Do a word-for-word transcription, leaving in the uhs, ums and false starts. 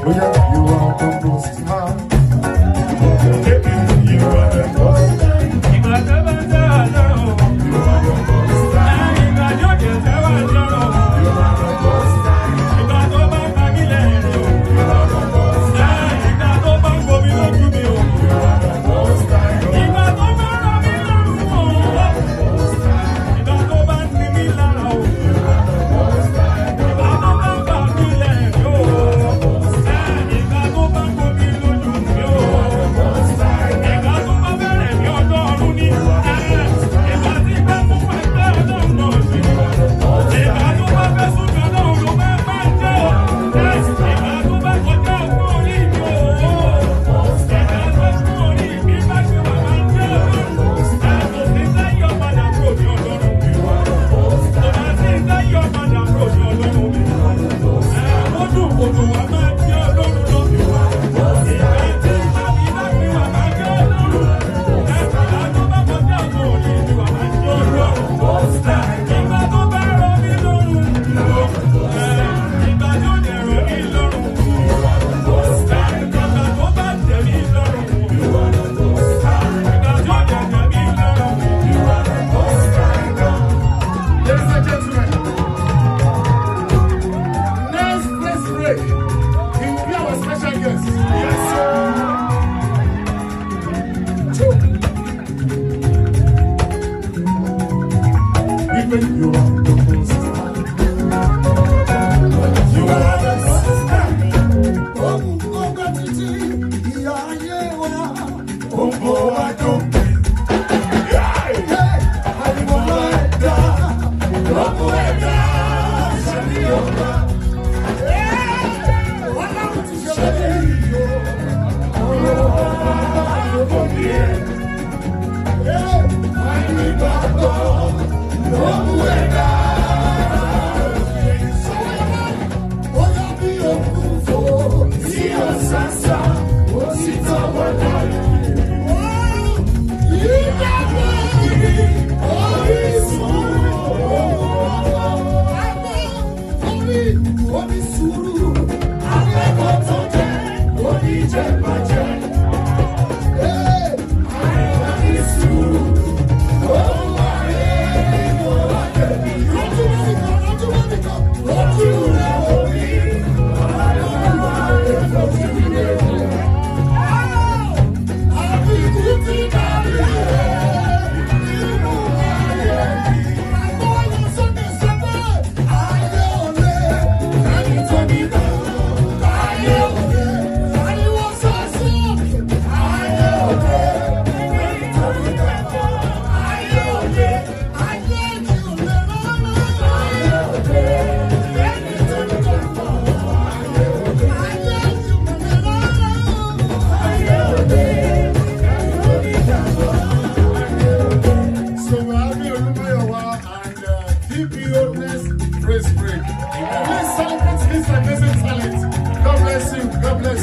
Oh yeah, you are the most high. You are the most high. You are the most high. You are the most high. You are the most high. You are the most high. You are the most high. You are the most high. You are the most high. You are the most high. You are the most high. Oh, oh, gratitude. Yeah, yeah, oh, oh, I don't think. Yeah, yeah. I want to die. Oh, oh, I die. Shani, oh, yeah. Oh, I want to shani, oh, oh, oh, yeah. Yeah, I need my God. Oh, Please celebrate this amazing talent. God bless you. God bless you.